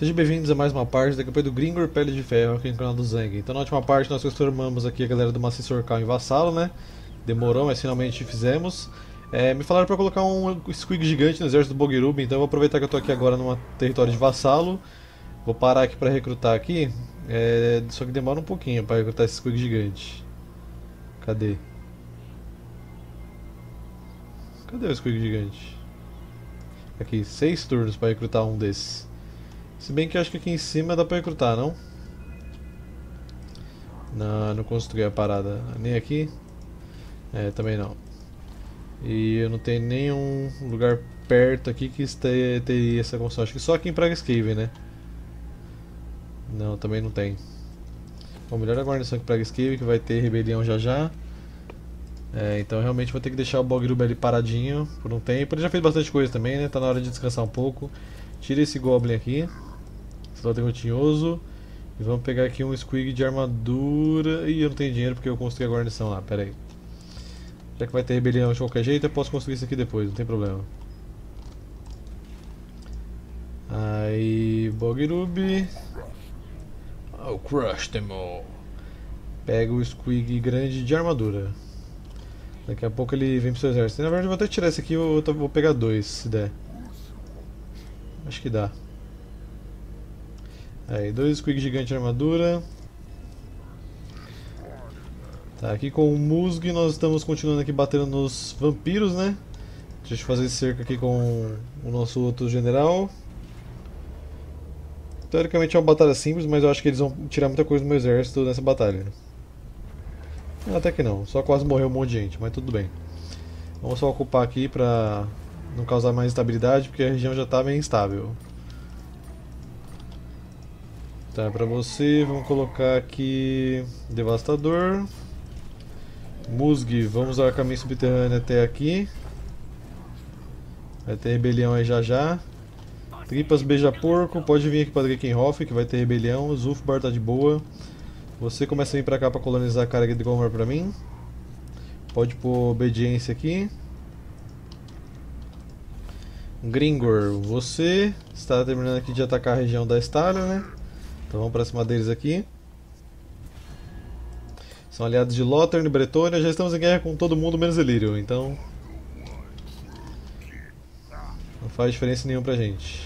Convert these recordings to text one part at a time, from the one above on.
Sejam bem-vindos a mais uma parte da campanha do Gringor Pele de Ferro aqui no canal do Zang. Então na última parte nós transformamos aqui a galera do Maciço Orcal em vassalo, né? Demorou, mas finalmente fizemos. Me falaram pra colocar um squig gigante no exército do Bogirubi, então eu vou aproveitar que eu tô aqui agora num território de vassalo. Vou parar aqui pra recrutar aqui, só que demora um pouquinho pra recrutar esse squig gigante. Cadê? Cadê o squig gigante? Aqui, 6 turnos pra recrutar um desses. Se bem que eu acho que aqui em cima dá pra recrutar, não? Não, não construí a parada. Nem aqui? Também não. E eu não tenho nenhum lugar perto aqui que teria essa construção. Acho que só aqui em Pragascave, né? Não, também não tem. Bom, melhor a guarnição aqui em Pragascave, que vai ter rebelião já já. Então realmente vou ter que deixar o Bogruba ali paradinho por um tempo. Ele já fez bastante coisa também, né? Tá na hora de descansar um pouco. Tira esse Goblin aqui. Esse Lote rotinhoso. E vamos pegar aqui um Squig de armadura. E eu não tenho dinheiro porque eu construí a guarnição lá, pera aí. Já que vai ter rebelião de qualquer jeito, eu posso construir isso aqui depois, não tem problema. Aí, Bogrubi. I'll crush them all. Pega o Squig grande de armadura. Daqui a pouco ele vem pro seu exército. Na verdade, eu vou até tirar esse aqui, eu vou pegar dois, se der. Acho que dá. Aí, dois Squig gigante de armadura. Tá, aqui com o Musg nós estamos continuando aqui batendo nos vampiros, né? Deixa eu fazer esse cerco aqui com o nosso outro general. Teoricamente é uma batalha simples, mas eu acho que eles vão tirar muita coisa do meu exército nessa batalha. Até que não, só quase morreu um monte de gente, mas tudo bem. Vamos só ocupar aqui pra não causar mais instabilidade, porque a região já está bem instável. Tá, pra você, vamos colocar aqui Devastador. Musg, vamos usar o caminho subterrâneo até aqui. Vai ter rebelião aí já já. Tripas Beija-Porco, pode vir aqui pra Drakenhof, que vai ter rebelião. Zulfbar tá de boa. Você começa a vir pra cá pra colonizar a carga de Gomor pra mim. Pode pôr obediência aqui. Gringor, você está terminando aqui de atacar a região da Estália, né? Então vamos pra cima deles aqui. São aliados de Lothern e Bretônia. Já estamos em guerra com todo mundo menos Elírio, então não faz diferença nenhuma pra gente.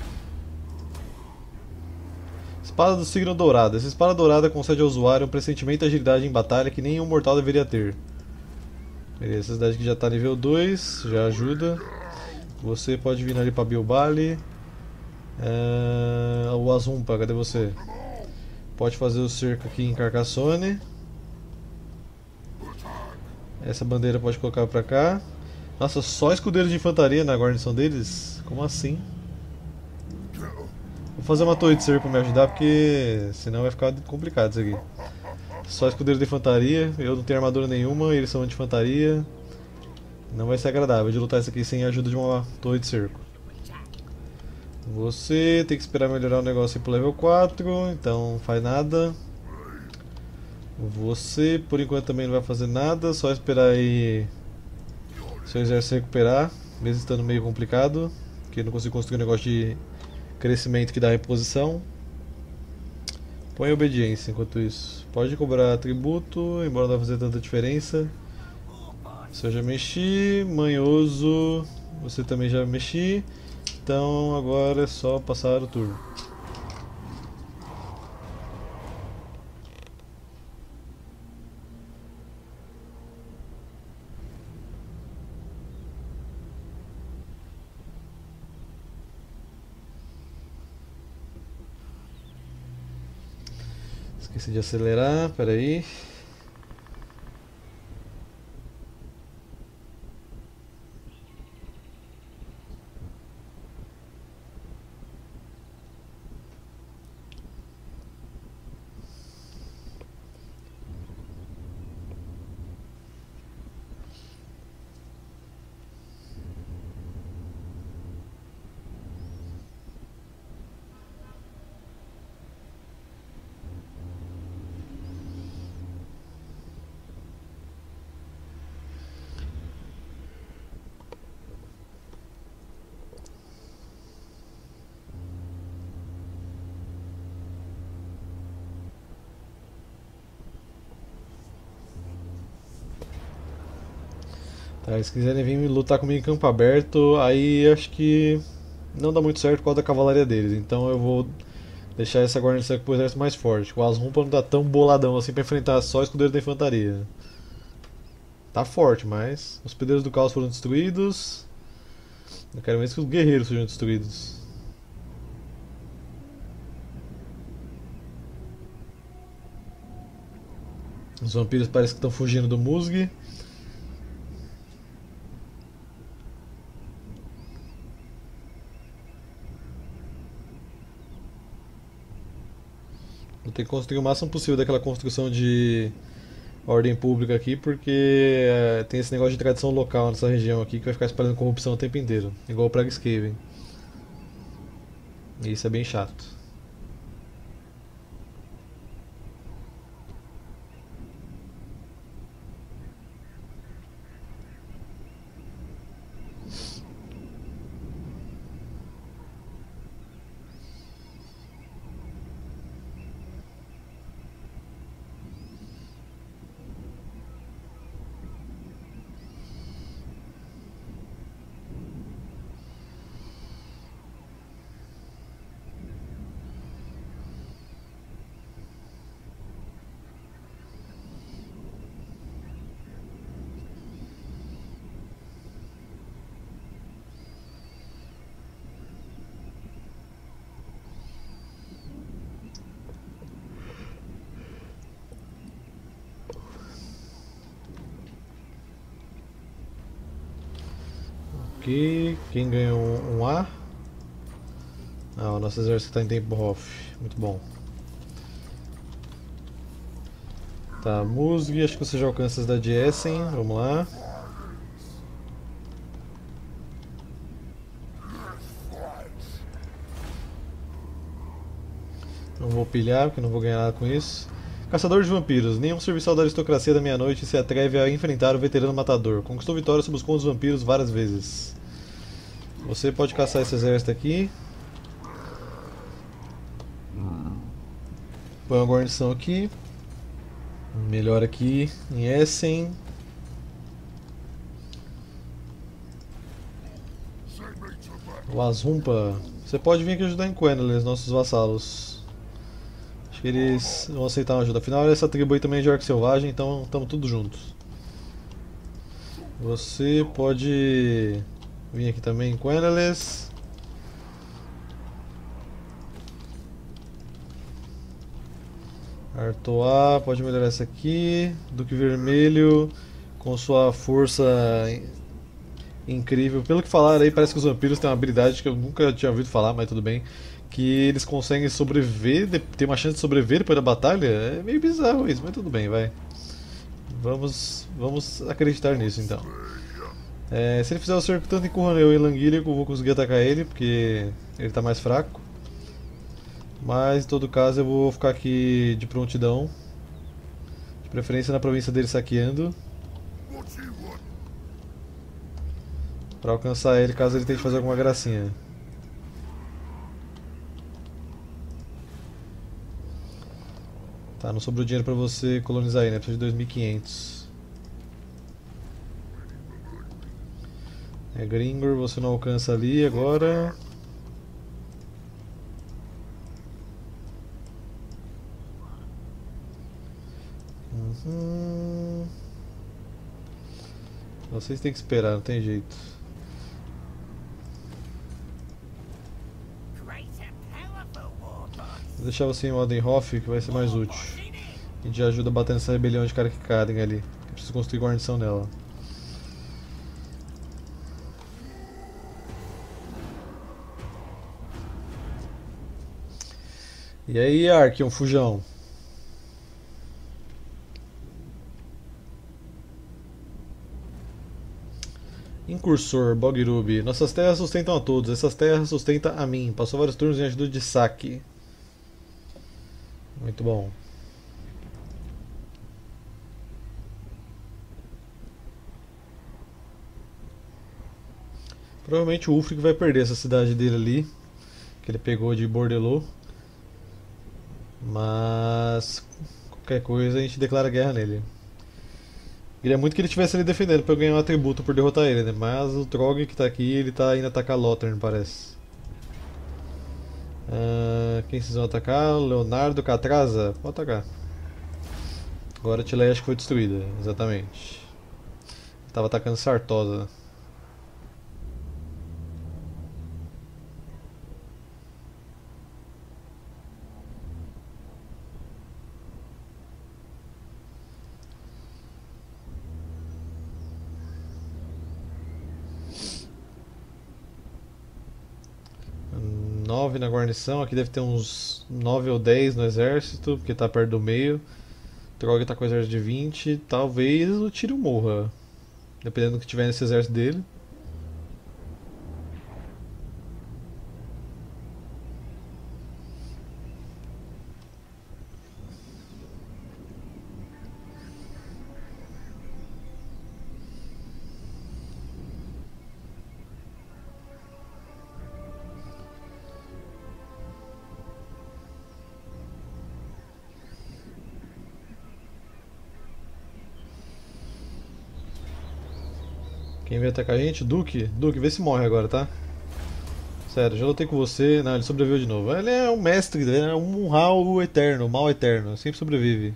Espada do Signo Dourado. Essa espada dourada concede ao usuário um pressentimento e agilidade em batalha que nenhum mortal deveria ter. Beleza, essa cidade aqui já está nível 2, já ajuda. Você pode vir ali para Bilbali. O Azumpa, cadê você? Pode fazer o cerco aqui em Carcassonne. Essa bandeira pode colocar pra cá. Nossa, só escudeiros de infantaria na guarnição deles? Como assim? Vou fazer uma torre de cerco pra me ajudar, porque senão vai ficar complicado isso aqui. Só escudeiros de infantaria, eu não tenho armadura nenhuma, eles são de infantaria. Não vai ser agradável de lutar isso aqui sem a ajuda de uma torre de cerco. Você tem que esperar melhorar o negócio aí pro level 4, então não faz nada. Você, por enquanto, também não vai fazer nada, só esperar aí seu exército se recuperar, mesmo estando meio complicado, porque não consigo construir um negócio de crescimento que dá reposição. Põe obediência enquanto isso. Pode cobrar tributo, embora não vai fazer tanta diferença. Se eu já mexi, manhoso, você também já mexi. Então agora é só passar o turno. Esqueci de acelerar, peraí. Tá, se quiserem vir lutar comigo em campo aberto, aí acho que não dá muito certo por causa da cavalaria deles. Então eu vou deixar essa guarnição aqui pro exército mais forte. O Asrumpa não tá tão boladão assim pra enfrentar só escudeiros da infantaria. Tá forte, mas os hospedeiros do caos foram destruídos. Eu quero mesmo que os guerreiros sejam destruídos. Os vampiros parecem que estão fugindo do Musg. Vou ter que construir o máximo possível daquela construção de ordem pública aqui, porque tem esse negócio de tradição local nessa região aqui que vai ficar espalhando corrupção o tempo inteiro, igual o Pragueskaven. E isso é bem chato. Aqui, quem ganhou um A? Ah, o nosso exército está em tempo off. Muito bom. Tá, Musg, acho que você já alcança as da de Essen. Vamos lá. Não vou pilhar, porque não vou ganhar nada com isso. Caçador de vampiros. Nenhum serviçal da aristocracia da meia-noite se atreve a enfrentar o veterano matador. Conquistou vitória sobre os contos vampiros várias vezes. Você pode caçar esse exército aqui. Põe uma guarnição aqui. Melhor aqui em Essen. O Asrumpa. Você pode vir aqui ajudar em Quenelles, nossos vassalos. Acho que eles vão aceitar uma ajuda. Afinal, essa tribo aí também é de orc selvagem, então estamos tudo juntos. Você pode vir aqui também em Quenelles. Artois, pode melhorar essa aqui. Duque Vermelho, com sua força incrível. Pelo que falaram aí, parece que os vampiros têm uma habilidade que eu nunca tinha ouvido falar, mas tudo bem. Que eles conseguem sobreviver, ter uma chance de sobreviver depois da batalha. É meio bizarro isso, mas tudo bem, vai. Vamos acreditar nisso então. Se ele fizer o cerco tanto em Curraneu e Languílico, eu vou conseguir atacar ele, porque ele está mais fraco. Mas em todo caso eu vou ficar aqui de prontidão. De preferência na província dele saqueando. Pra alcançar ele caso ele tente fazer alguma gracinha. Tá, não sobrou dinheiro pra você colonizar aí, né? Precisa de 2.500. Gringor, você não alcança ali agora. Vocês têm que esperar, não tem jeito. Vou deixar você em Odenhof, que vai ser mais útil. A gente já ajuda batendo essa rebelião de cara que cadem ali. Eu preciso construir guarnição nela. E aí, Ark, fujão. Incursor, Bogrubi. Nossas terras sustentam a todos, essas terras sustentam a mim. Passou vários turnos em ajuda de saque. Muito bom. Provavelmente o Ulfric vai perder essa cidade dele ali, que ele pegou de Bordelô. Mas qualquer coisa a gente declara guerra nele. Queria muito que ele estivesse ali defendendo pra eu ganhar um atributo por derrotar ele, né? Mas o Trog que tá aqui, ele tá indo atacar Lothern, parece. Quem vocês vão atacar? Leonardo Catraza? Pode atacar. Agora a Tileia acho que foi destruída, exatamente. Tava atacando Sartosa. Nove na guarnição, aqui deve ter uns 9 ou 10 no exército, porque tá perto do meio. Trog tá com o exército de 20, talvez o Tyrion morra, dependendo do que tiver nesse exército dele. Quem veio atacar a gente? Duque? Duque, vê se morre agora, tá? Sério, já lutei com você. Não, ele sobreviveu de novo. Ele é um mestre, ele é um Hal eterno, um mal eterno. Sempre sobrevive.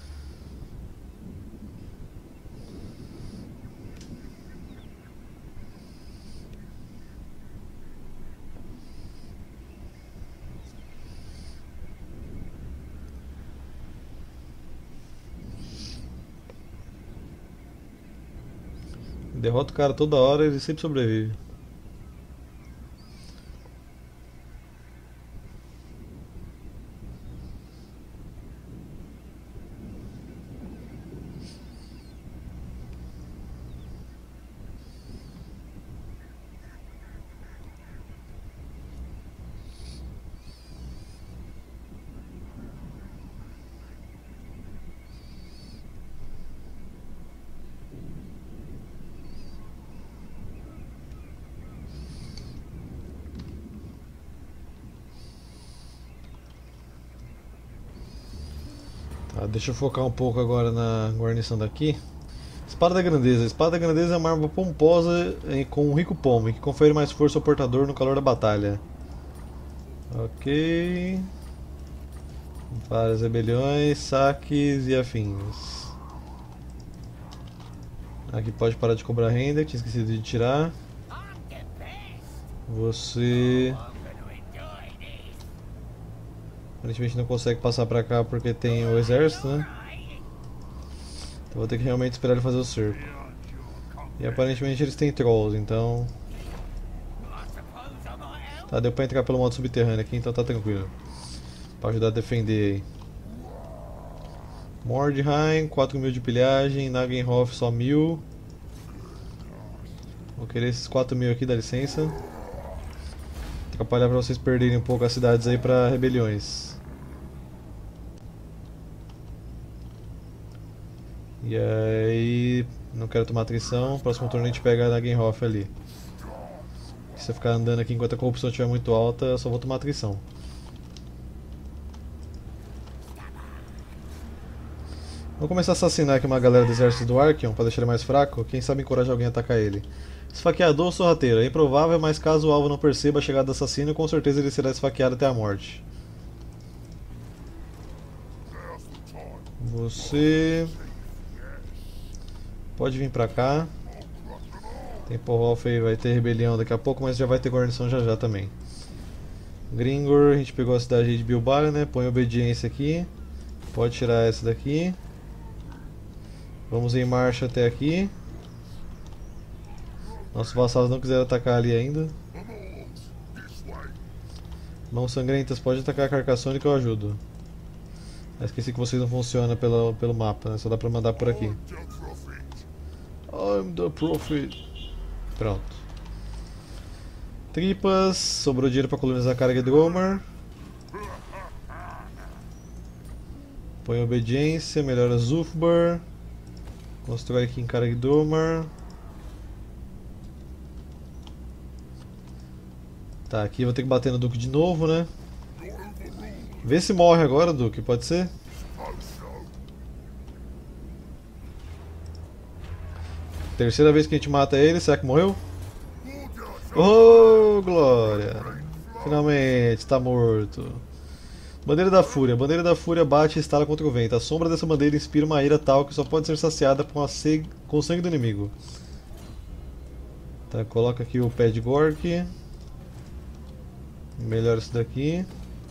Derrota o cara toda hora, ele sempre sobrevive. Tá, deixa eu focar um pouco agora na guarnição daqui. Espada da Grandeza. A Espada da Grandeza é uma arma pomposa com um rico pomme, que confere mais força ao portador no calor da batalha. Ok. Várias rebeliões, saques e afins. Aqui pode parar de cobrar renda, tinha esquecido de tirar. Você aparentemente não consegue passar pra cá porque tem o exército, né? Então vou ter que realmente esperar ele fazer o cerco. E aparentemente eles têm trolls, então... Tá, deu pra entrar pelo modo subterrâneo aqui, então tá tranquilo. Pra ajudar a defender aí. Mordheim, 4.000 de pilhagem, Nagenhof só 1.000. Vou querer esses 4.000 aqui, dá licença. Atrapalhar pra vocês perderem um pouco as cidades aí pra rebeliões. E aí... Não quero tomar atrição, próximo turno a gente pega a Nagenhof ali. Se eu ficar andando aqui enquanto a corrupção estiver muito alta, eu só vou tomar atrição. Vou começar a assassinar aqui uma galera do exército do Archeon para deixar ele mais fraco. Quem sabe encorajar alguém a atacar ele. Esfaqueador ou sorrateiro. É improvável, mas caso o alvo não perceba a chegada do assassino, com certeza ele será esfaqueado até a morte. Você... pode vir pra cá. Tempelhof aí vai ter rebelião daqui a pouco, mas já vai ter guarnição já já também. Gringor, a gente pegou a cidade de Bilbao, né? Põe obediência aqui. Pode tirar essa daqui. Vamos em marcha até aqui. Nossos vassalos não quiseram atacar ali ainda. Mãos sangrentas, pode atacar a Carcassonne que eu ajudo. Esqueci que vocês não funcionam pelo mapa, né? Só dá pra mandar por aqui. I'm the Prophet. Pronto. Tripas, sobrou dinheiro pra colonizar a carga de Gomer. Põe obediência, melhora Zufbar. Constrói aqui em Karagdomar. Tá, aqui eu vou ter que bater no Duque de novo, né? Vê se morre agora, Duque, pode ser? Terceira vez que a gente mata ele, será que morreu? Oh, glória! Finalmente, está morto. Bandeira da Fúria. Bandeira da Fúria bate e estala contra o vento. A sombra dessa bandeira inspira uma ira tal que só pode ser saciada com o sangue do inimigo. Tá, coloca aqui o pé de Gork. Melhora isso daqui.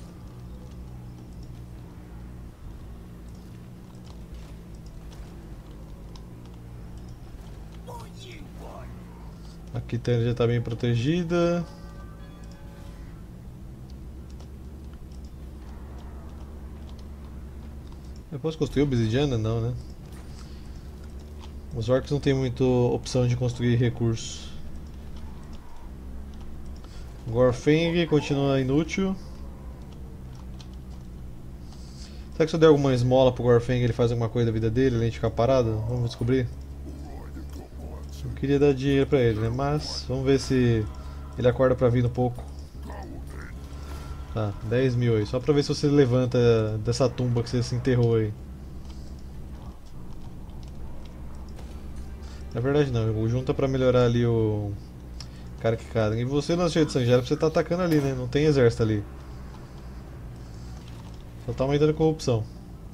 Aqui já está bem protegida. Eu posso construir obsidiana? Não, né? Os orcs não tem muita opção de construir recursos. Gorfeng continua inútil. Será que se eu der alguma esmola pro Gorfeng ele faz alguma coisa da vida dele, além de ficar parado? Vamos descobrir. Eu queria dar dinheiro pra ele, né? Mas vamos ver se ele acorda pra vida um pouco. Tá, 10 mil aí. Só pra ver se você levanta dessa tumba que você se enterrou aí. Na verdade não, o junta pra melhorar ali o cara que cada. E você não cheio de sangue, já era pra você estar atacando ali, né? Não tem exército ali. Só tá aumentando a corrupção.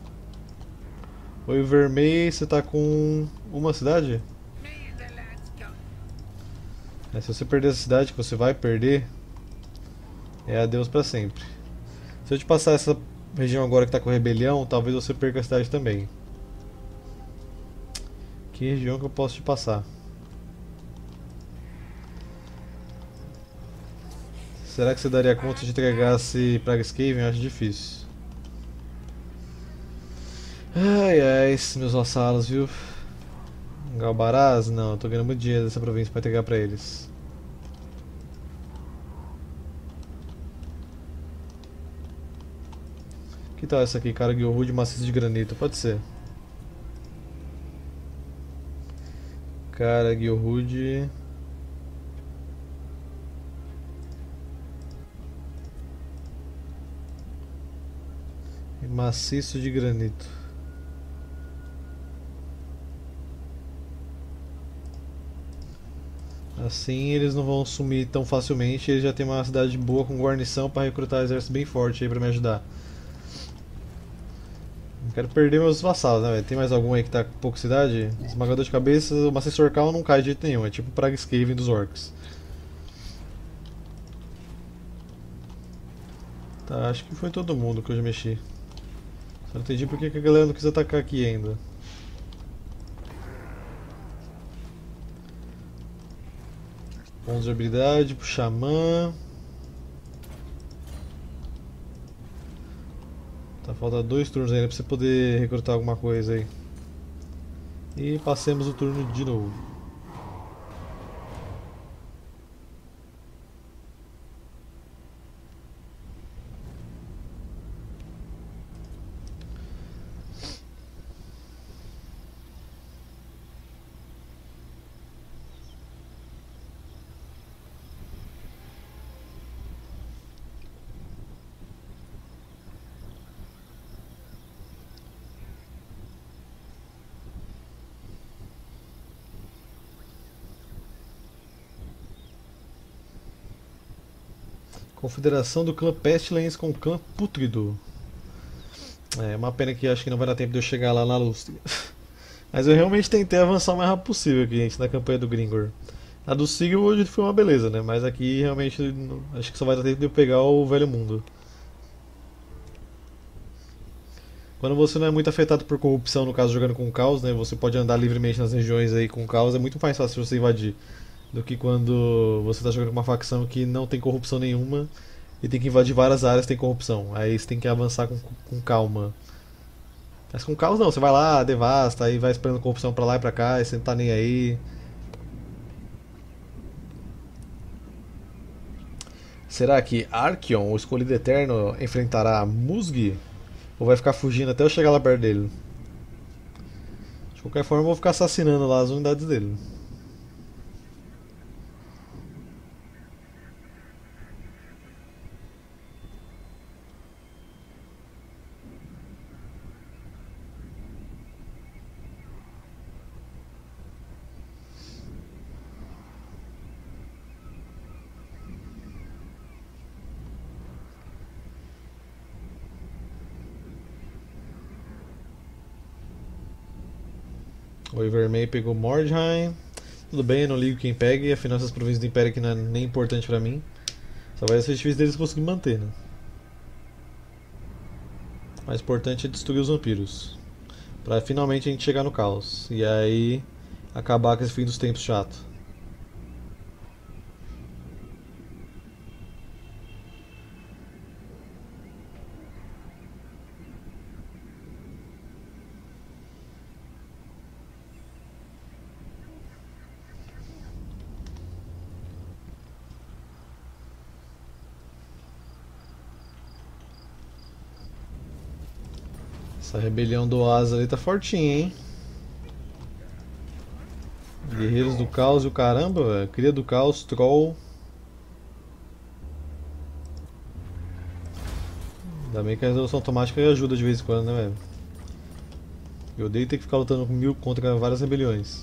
Oi, Vermelho, você tá com uma cidade? É, se você perder essa cidade, que você vai perder, é adeus pra sempre. Se eu te passar essa região agora que tá com rebelião, talvez você perca a cidade também. Que região que eu posso te passar? Será que você daria conta de entregar-se Pragueskaven? Eu acho difícil. Ai ai, esses meus vassalos, viu? Galbaraz? Não, eu tô ganhando muito dinheiro dessa província pra entregar pra eles. Que tal essa aqui, cara? Gyorhud maciço de granito? Pode ser. Cara, Gyorhud. Maciço de granito. Assim eles não vão sumir tão facilmente. Eles já tem uma cidade boa com guarnição para recrutar exército bem forte aí para me ajudar. Não quero perder meus vassalos, né, velho? Tem mais algum aí que tá com pouca cidade? Esmagador de cabeça, o Maciço Orcal não cai de jeito nenhum. É tipo o Pragueskaven dos orcs. Tá, acho que foi todo mundo que eu já mexi. Só não entendi porque que a galera não quis atacar aqui ainda. Pontos de habilidade pro Xamã. Tá, falta 2 turnos ainda pra você poder recrutar alguma coisa aí. E passemos o turno de novo. Confederação do clã Pestilence com o clã Pútrido. É uma pena que acho que não vai dar tempo de eu chegar lá na Lústria. Mas eu realmente tentei avançar o mais rápido possível aqui, gente, na campanha do Gringor. A do Sigil hoje foi uma beleza, né? Mas aqui realmente acho que só vai dar tempo de eu pegar o Velho Mundo. Quando você não é muito afetado por corrupção, no caso jogando com caos, né? Você pode andar livremente nas regiões aí com caos, é muito mais fácil você invadir do que quando você está jogando com uma facção que não tem corrupção nenhuma e tem que invadir várias áreas que tem corrupção. Aí você tem que avançar com calma. Mas com caos não, você vai lá, devasta, aí vai esperando corrupção pra lá e pra cá, e você não tá nem aí. Será que Archeon, o escolhido eterno, enfrentará Musgi? Ou vai ficar fugindo até eu chegar lá perto dele? De qualquer forma, eu vou ficar assassinando lá as unidades dele. O Ivermey pegou Mordheim. Tudo bem, eu não ligo quem pegue, afinal essas províncias do Império aqui não é nem importante pra mim. Só vai ser difícil deles conseguir manter, né? O mais importante é destruir os vampiros. Pra finalmente a gente chegar no caos. E aí acabar com esse fim dos tempos chato. Essa rebelião do Oasis ali tá fortinha, hein? Guerreiros do Caos e o caramba, velho. Cria do Caos, Troll. Ainda bem que a resolução automática ajuda de vez em quando, né, velho? Eu odeio ter que ficar lutando com 1000 contra várias rebeliões.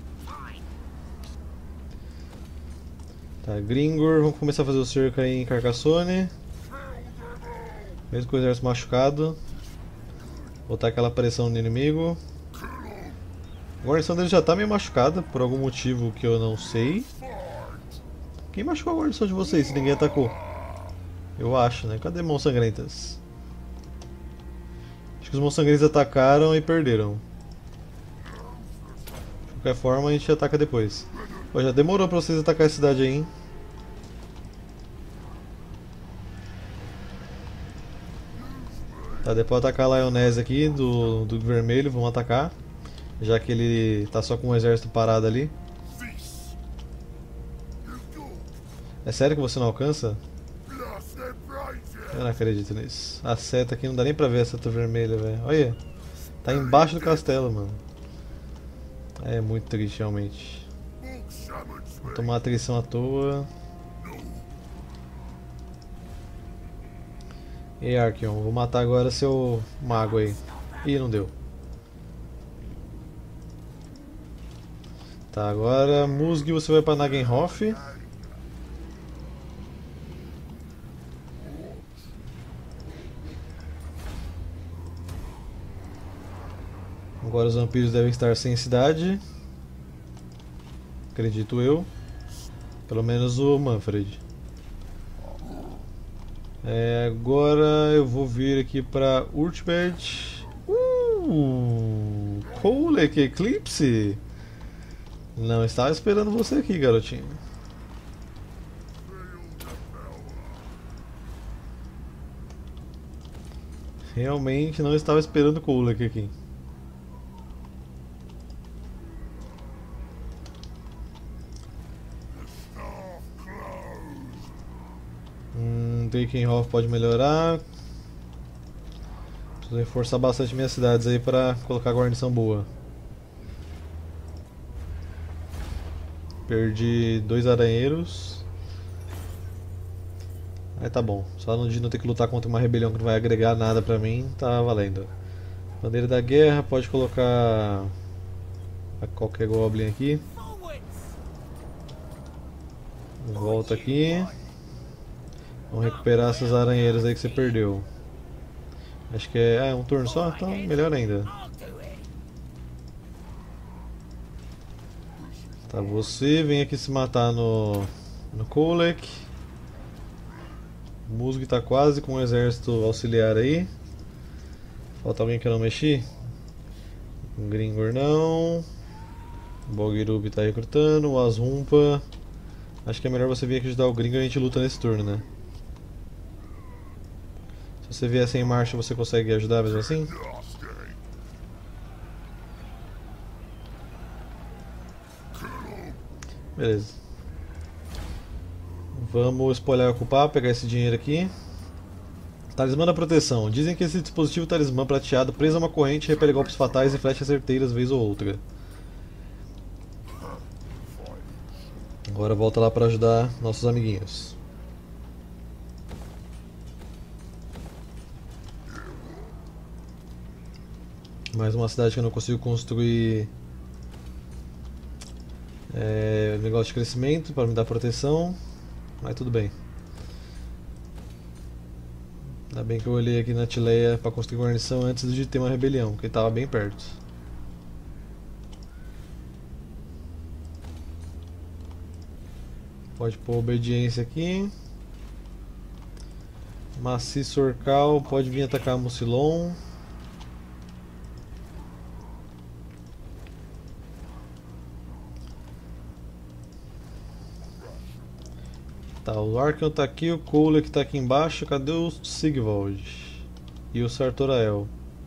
Tá, Gringor, vamos começar a fazer o cerco aí em Carcassonne. Mesmo com o exército machucado. Botar aquela pressão no inimigo. A guarnição dele já tá meio machucada, por algum motivo que eu não sei. Quem machucou a guarnição de vocês se ninguém atacou? Eu acho, né? Cadê mãos sangrentas? Acho que os mãos sangrentas atacaram e perderam. De qualquer forma, a gente ataca depois. Pô, já demorou pra vocês atacar a cidade aí, hein? Tá, depois atacar a Lioness aqui, do vermelho, vamos atacar. Já que ele tá só com um exército parado ali. É sério que você não alcança? Eu não acredito nisso. A seta aqui não dá nem pra ver a seta vermelha, velho. Olha, tá embaixo do castelo, mano. É muito triste, realmente. Vou tomar atrição à toa. E Archeon, vou matar agora seu mago aí. Ih, não deu. Tá, agora Musg você vai pra Nagenhof. Agora os vampiros devem estar sem cidade. Acredito eu. Pelo menos o Manfred. Agora eu vou vir aqui pra Urtbed. Kolek Eclipse! Não estava esperando você aqui, garotinho. Realmente não estava esperando o Kolek aqui. Drakenhof pode melhorar. Preciso reforçar bastante minhas cidades aí para colocar a guarnição boa. Perdi 2 aranheiros. Aí tá bom, só de não ter que lutar contra uma rebelião que não vai agregar nada pra mim, tá valendo. Bandeira da guerra, pode colocar qualquer goblin aqui. Volta aqui. Vamos recuperar essas aranheiras aí que você perdeu. Acho que é um turno só, então melhor ainda. Tá, você vem aqui se matar no Kolek. O Musg tá quase com um exército auxiliar aí. Falta alguém que eu não mexi? Gringor não. Bogirub tá recrutando. O Azumpa. Acho que é melhor você vir aqui ajudar o Gringor e a gente luta nesse turno, né? Se você vier sem marcha, você consegue ajudar mesmo assim? Beleza. Vamos espalhar e ocupar, pegar esse dinheiro aqui. Talismã da proteção. Dizem que esse dispositivo talismã prateado preso a uma corrente repele golpes fatais e flechas certeiras vez ou outra. Agora volta lá para ajudar nossos amiguinhos. Mais uma cidade que eu não consigo construir negócio de crescimento para me dar proteção, mas tudo bem. Ainda bem que eu olhei aqui na Tileia para construir guarnição antes de ter uma rebelião, que estava bem perto. Pode pôr obediência aqui. Maciço Orcal pode vir atacar Mucilon. Tá, o Arkham tá aqui, o Kolek tá aqui embaixo. Cadê o Sigvald? E o Sartorael?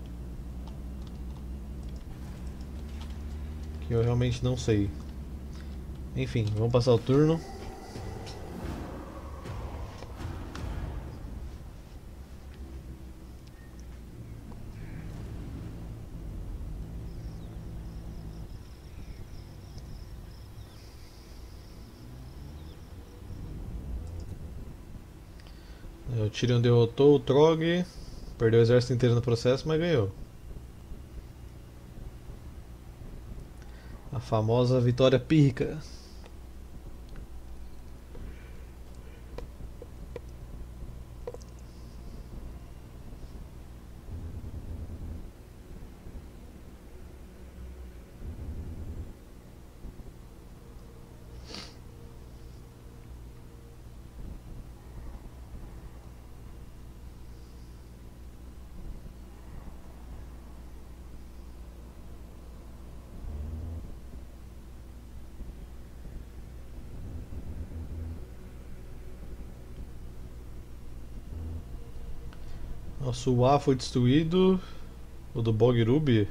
Que eu realmente não sei. Enfim, vamos passar o turno. O Tyrion derrotou o Trog, perdeu o exército inteiro no processo, mas ganhou. A famosa vitória pírrica. Nosso Wa foi destruído. O do Bogrub.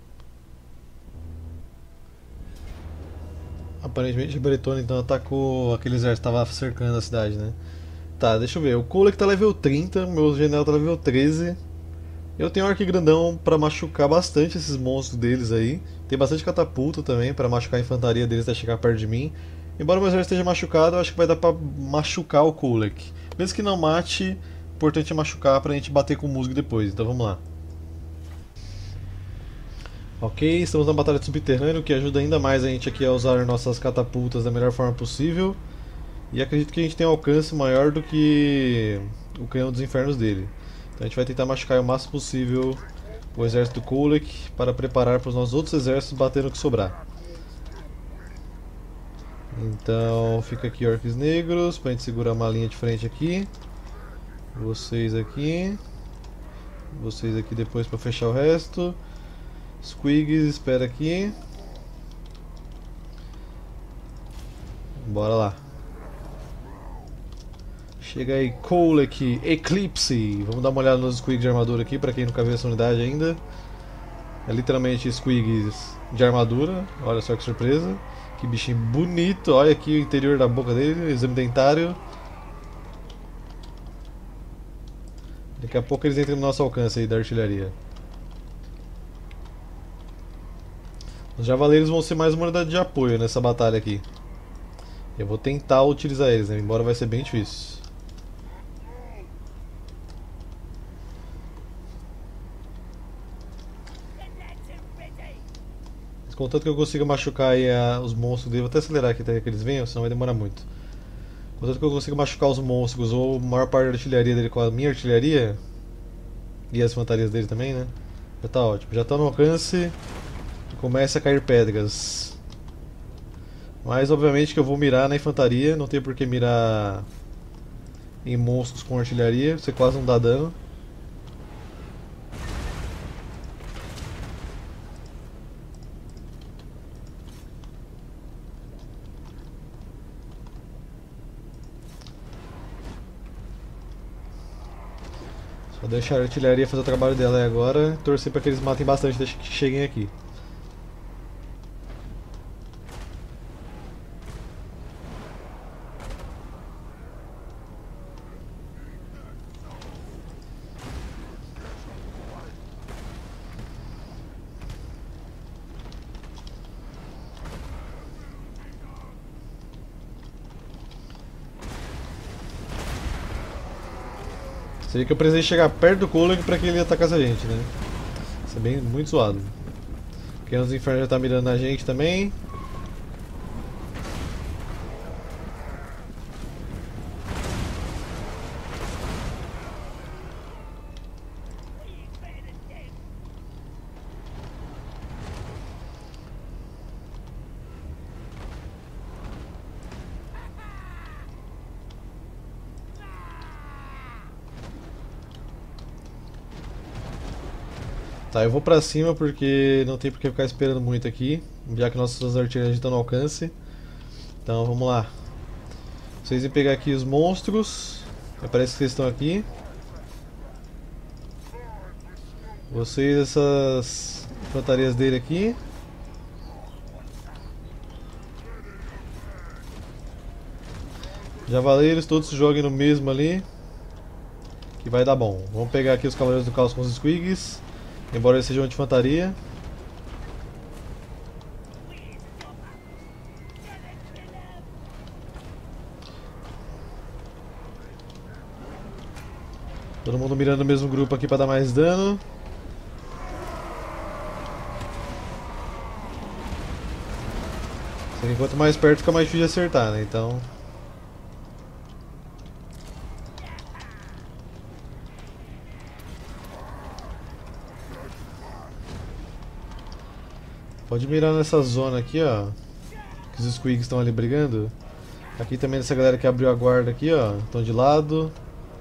Aparentemente o Bretone então atacou aquele exército que estava cercando a cidade, né? Tá, deixa eu ver. O Kolek tá level 30, meu general tá level 13. Eu tenho um arco grandão pra machucar bastante esses monstros deles aí. Tem bastante catapulta também pra machucar a infantaria deles até chegar perto de mim. Embora o meu exército esteja machucado, eu acho que vai dar pra machucar o Kolek. Mesmo que não mate, o importante é machucar pra gente bater com o musgo depois. Então vamos lá. Ok, estamos na batalha de subterrâneo, que ajuda ainda mais a gente aqui a usar nossas catapultas da melhor forma possível. E acredito que a gente tem um alcance maior do que o canhão dos infernos dele. Então a gente vai tentar machucar o máximo possível o exército do Kolek para preparar para os nossos outros exércitos bater no que sobrar. Então fica aqui orcs negros para a gente segurar uma linha de frente aqui. Vocês aqui. Vocês aqui depois para fechar o resto. Squigs, espera aqui. Bora lá. Chega aí, Kolek, Eclipse. Vamos dar uma olhada nos Squigs de armadura aqui, pra quem nunca viu essa unidade ainda. É literalmente Squigs de armadura. Olha só que surpresa. Que bichinho bonito. Olha aqui o interior da boca dele, exame dentário. Daqui a pouco eles entram no nosso alcance aí da artilharia. Os Javaleiros vão ser mais uma unidade de apoio nessa batalha aqui. Eu vou tentar utilizar eles, né? Embora vai ser bem difícil. Contanto que eu consiga machucar aí os monstros dele, vou até acelerar aqui até que eles venham, senão vai demorar muito. Contanto que eu consiga machucar os monstros ou a maior parte da artilharia dele com a minha artilharia, e as fantasias dele também, né? Já tá ótimo, já tá no alcance e começa a cair pedras. Mas obviamente que eu vou mirar na infantaria, não tem por que mirar em monstros com artilharia, você quase não dá dano. Só deixar a artilharia fazer o trabalho dela aí agora, torcer para que eles matem bastante desde que cheguem aqui. Seria que eu precisei chegar perto do Kolek para que ele atacasse a gente, né? Isso é bem muito zoado. Quem dos infernos já tá mirando na gente também. Tá, eu vou pra cima porque não tem por que ficar esperando muito aqui, já que nossas artilharias estão no alcance. Então vamos lá. Vocês vão pegar aqui os monstros. Parece que vocês estão aqui. Vocês, essas infantarias dele aqui. Javaleiros, todos se joguem no mesmo ali. Que vai dar bom. Vamos pegar aqui os Cavaleiros do Caos com os Squigs. Embora eles sejam de infantaria. Todo mundo mirando no mesmo grupo aqui para dar mais dano. Só que quanto mais perto fica mais difícil de acertar, né? Então... Pode mirar nessa zona aqui, ó. Que os Squigs estão ali brigando. Aqui também essa galera que abriu a guarda aqui, ó. Estão de lado.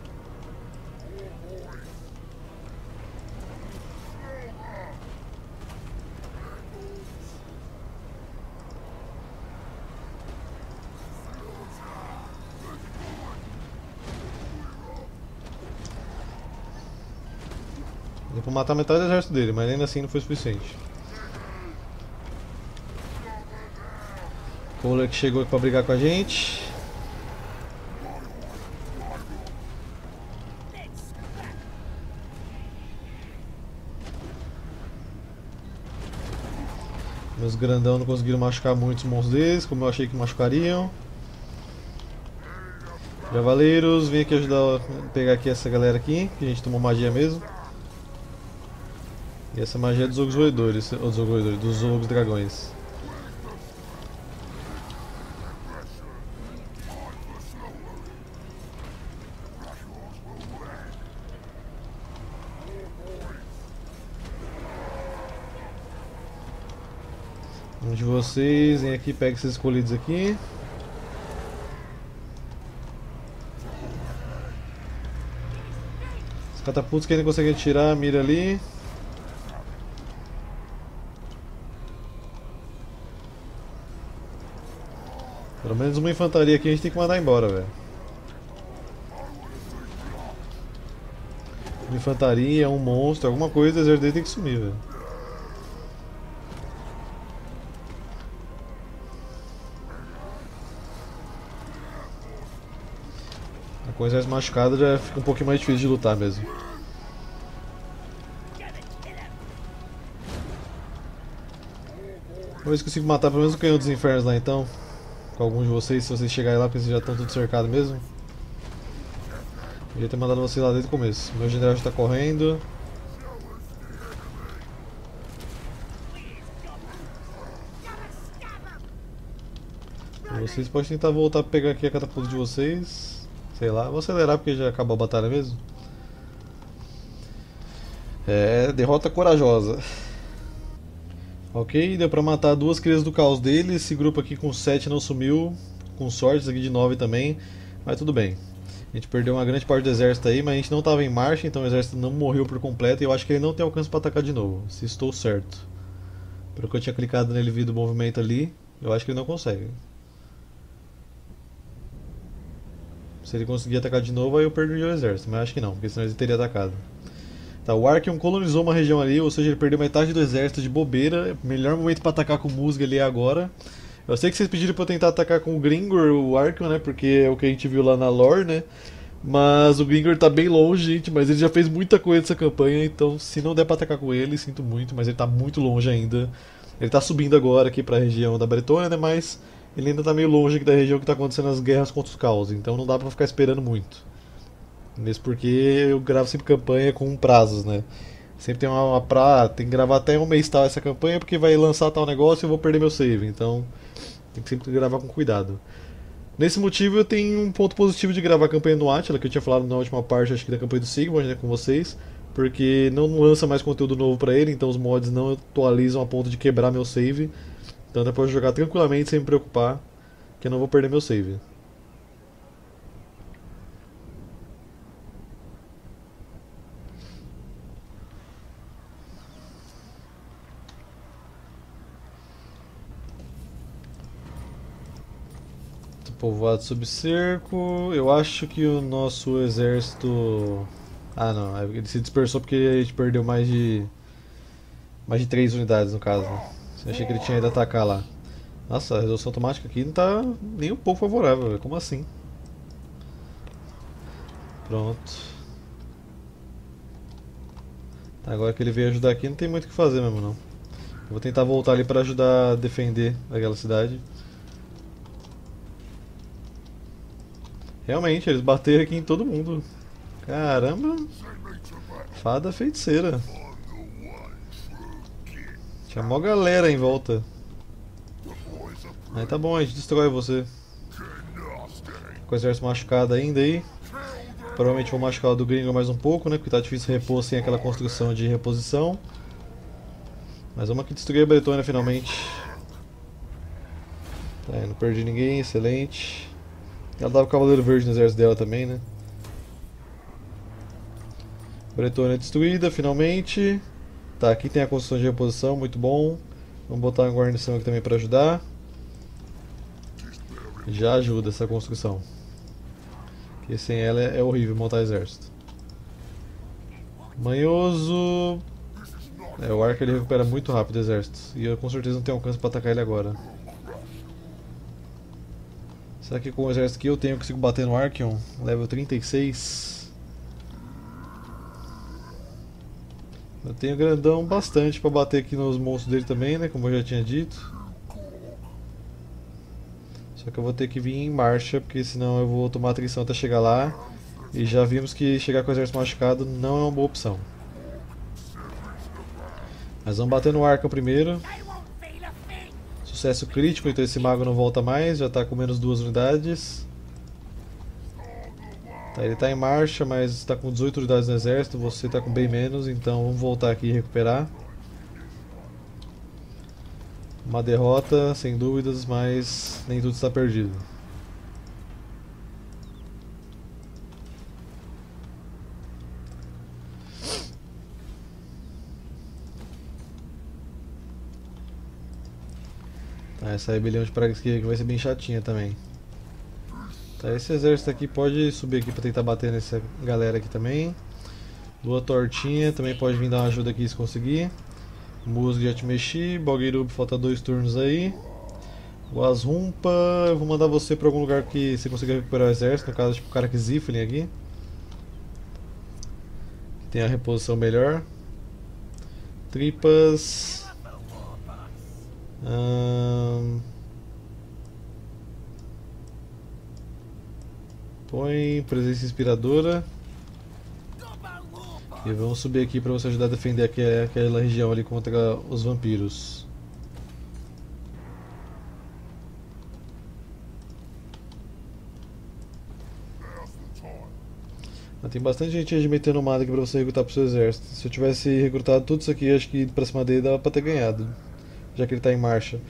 Deu pra matar metade do exército dele, mas ainda assim não foi suficiente. Kohler que chegou aqui pra brigar com a gente. Meus grandão não conseguiram machucar muitos monstros deles, como eu achei que machucariam. Javaleiros, vem aqui ajudar a pegar aqui essa galera aqui, que a gente tomou magia mesmo. E essa magia é dos ogros roedores, ou dos ogros roedores, dos ogros dragões. Um de vocês, vem aqui, pega esses escolhidos aqui. Os catapultos que ainda conseguem atirar, mira ali. Pelo menos uma infantaria aqui a gente tem que mandar embora, velho. Uma infantaria, um monstro, alguma coisa, o exército dele tem que sumir, velho. Com o exército machucado já fica um pouquinho mais difícil de lutar mesmo. Vamos ver se consigo matar pelo menos o canhão dos infernos lá então. Com alguns de vocês, se vocês chegarem lá, porque vocês já estão tudo cercados mesmo. Eu devia ter mandado vocês lá desde o começo. Meu general já está correndo. Vocês podem tentar voltar para pegar aqui a catapulta de vocês. Sei lá, vou acelerar porque já acabou a batalha mesmo. É, derrota corajosa. Ok, deu pra matar duas crias do caos dele. Esse grupo aqui com 7 não sumiu. Com sorte, esse aqui de 9 também. Mas tudo bem. A gente perdeu uma grande parte do exército aí, mas a gente não estava em marcha, então o exército não morreu por completo. E eu acho que ele não tem alcance para atacar de novo, se estou certo. Pelo que eu tinha clicado nele vi do movimento ali, eu acho que ele não consegue. Se ele conseguir atacar de novo, aí eu perdi o exército, mas acho que não, porque senão ele teria atacado. Tá, o Archeon colonizou uma região ali, ou seja, ele perdeu metade do exército de bobeira. Melhor momento para atacar com o Musga ali é agora. Eu sei que vocês pediram pra eu tentar atacar com o Gringor, o Archeon, né, porque é o que a gente viu lá na lore, né. Mas o Gringor tá bem longe, gente, mas ele já fez muita coisa nessa campanha, então se não der pra atacar com ele, sinto muito, mas ele tá muito longe ainda. Ele tá subindo agora aqui pra região da Bretônia, né, mas ele ainda tá meio longe aqui da região que tá acontecendo as guerras contra os caos, então não dá pra ficar esperando muito. Mesmo porque eu gravo sempre campanha com prazos, né. Sempre tem uma pra... tem que gravar até um mês tal essa campanha, porque vai lançar tal negócio e eu vou perder meu save, então tem que sempre gravar com cuidado. Nesse motivo eu tenho um ponto positivo de gravar a campanha no Attila, que eu tinha falado na última parte, acho que da campanha do Sigmund, né, com vocês, porque não lança mais conteúdo novo pra ele, então os mods não atualizam a ponto de quebrar meu save, então dá pra eu jogar tranquilamente sem me preocupar, que eu não vou perder meu save. Povoado sob cerco. Eu acho que o nosso exército... Ah não, ele se dispersou porque a gente perdeu mais de 3 unidades no caso. Eu achei que ele tinha ido atacar lá. Nossa, a resolução automática aqui não tá nem um pouco favorável, véio. Como assim? Pronto. Agora que ele veio ajudar aqui, não tem muito o que fazer mesmo não. Eu vou tentar voltar ali para ajudar a defender aquela cidade. Realmente, eles bateram aqui em todo mundo. Caramba! Fada feiticeira. Tinha mó galera em volta. Aí tá bom, a gente destrói você. Com o exército machucado ainda aí. Provavelmente vou machucar o do gringo mais um pouco, né? Porque tá difícil repor sem aquela construção de reposição. Mas vamos aqui destruir a Bretônia finalmente. Tá, não perdi ninguém, excelente. Ela tava com o Cavaleiro Verde no exército dela também, né? Bretônia destruída, finalmente. Tá, aqui tem a construção de reposição, muito bom. Vamos botar uma guarnição aqui também para ajudar. Já ajuda essa construção. Porque sem ela é horrível montar exército. Manhoso. O arco ele recupera muito rápido o exército. E eu com certeza não tenho alcance para atacar ele agora. Será que com o exército que eu tenho eu consigo bater no Archeon? Level 36. Eu tenho grandão bastante para bater aqui nos monstros dele também, né? Como eu já tinha dito. Só que eu vou ter que vir em marcha, porque senão eu vou tomar atrição até chegar lá. E já vimos que chegar com o exército machucado não é uma boa opção. Mas vamos bater no Archeon primeiro. Sucesso crítico, então esse mago não volta mais, já está com menos 2 unidades. Tá, ele está em marcha, mas está com 18 unidades no exército, você está com bem menos, então vamos voltar aqui e recuperar. Uma derrota, sem dúvidas, mas nem tudo está perdido. Tá, essa rebelião de pragas que vai ser bem chatinha também. Tá, esse exército aqui pode subir aqui para tentar bater nessa galera aqui também. Lua tortinha, também pode vir dar uma ajuda aqui se conseguir. Musgo já te mexi, Balgueirubi falta 2 turnos aí. O Asrumpa, eu vou mandar você para algum lugar que você consiga recuperar o exército, no caso tipo o cara que Ziflin aqui. Tem a reposição melhor. Tripas. Põe presença inspiradora. E vamos subir aqui para você ajudar a defender aquela região ali contra os vampiros. Tem bastante gente regimentando nada aqui para você recrutar para o seu exército. Se eu tivesse recrutado tudo isso aqui, acho que para cima dele dava para ter ganhado. Já que ele está em marcha.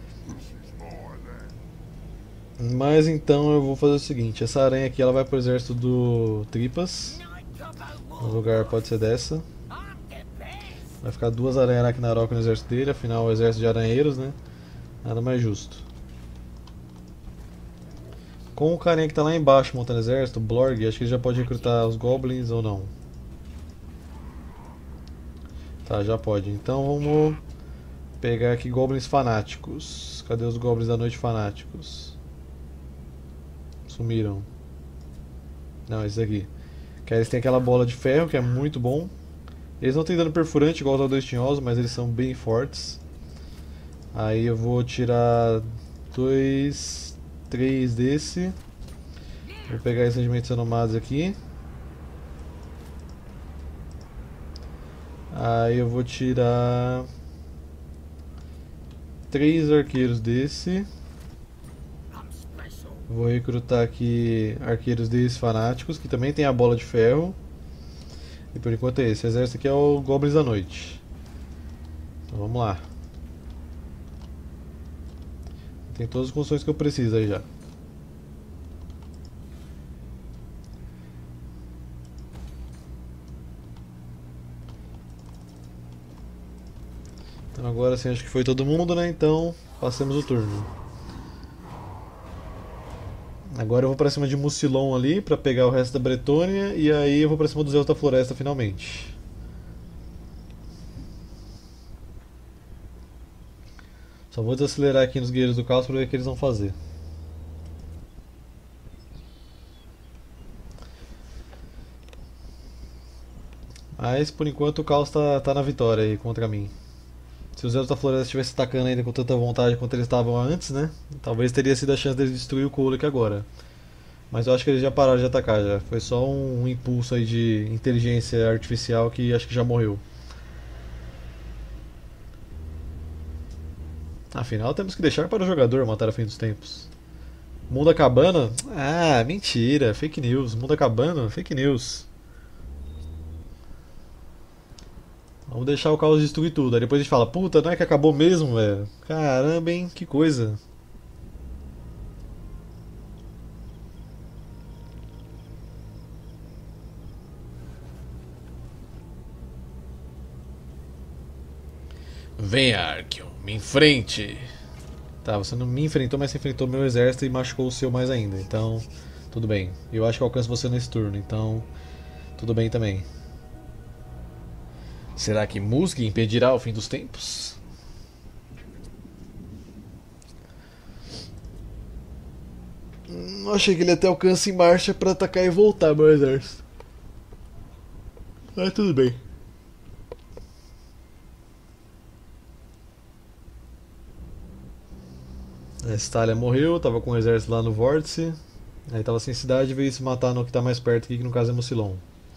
Mas então eu vou fazer o seguinte, essa aranha aqui ela vai pro exército do Tripas. O lugar pode ser dessa. Vai ficar 2 aranhas Ragnarok no exército dele, afinal é o exército de aranheiros, né? Nada mais justo. Com o carinha que tá lá embaixo montando exército, o Blorg, acho que ele já pode recrutar os Goblins ou não. Tá, já pode. Então vamos pegar aqui Goblins Fanáticos. Cadê os Goblins da Noite Fanáticos? Sumiram. Não, esse aqui. Que eles têm aquela bola de ferro que é muito bom. Eles não têm dano perfurante igual os dois tinhosos, mas eles são bem fortes. Aí eu vou tirar 2, 3 desse. Vou pegar esse regimento Sanomados aqui. Aí eu vou tirar 3 arqueiros desse. Vou recrutar aqui arqueiros desses fanáticos, que também tem a bola de ferro. E por enquanto é esse. O exército aqui é o Goblins da Noite. Então vamos lá. Tem todas as construções que eu preciso aí já. Então agora sim, acho que foi todo mundo, né? Então passemos o turno. Agora eu vou pra cima de Mucilon ali pra pegar o resto da Bretônia e aí eu vou pra cima dos Elfos da Floresta finalmente. Só vou desacelerar aqui nos Guerreiros do Caos pra ver o que eles vão fazer. Mas por enquanto o Caos tá na vitória aí contra mim. Se os Elfos da Floresta estivessem atacando ainda com tanta vontade quanto eles estavam antes, né? Talvez teria sido a chance deles destruir o Koloak agora. Mas eu acho que eles já pararam de atacar já. Foi só um impulso aí de inteligência artificial que acho que já morreu. Afinal, temos que deixar para o jogador matar a fim dos tempos. Mundo acabando? Ah, mentira, fake news. Mundo acabando? Fake news. Vamos deixar o caos destruir tudo. Aí depois a gente fala, puta, não é que acabou mesmo, velho? Caramba, hein, que coisa. Venha, Arkion, me enfrente. Tá, você não me enfrentou, mas você enfrentou meu exército e machucou o seu mais ainda. Então, tudo bem. Eu acho que eu alcanço você nesse turno, então tudo bem também. Será que Musg impedirá o fim dos tempos? Achei que ele até alcança em marcha pra atacar e voltar meu exército. Mas tudo bem. A Stalin morreu, tava com o exército lá no vórtice. Aí tava sem cidade e veio se matar no que tá mais perto aqui, que no caso é Mucilon.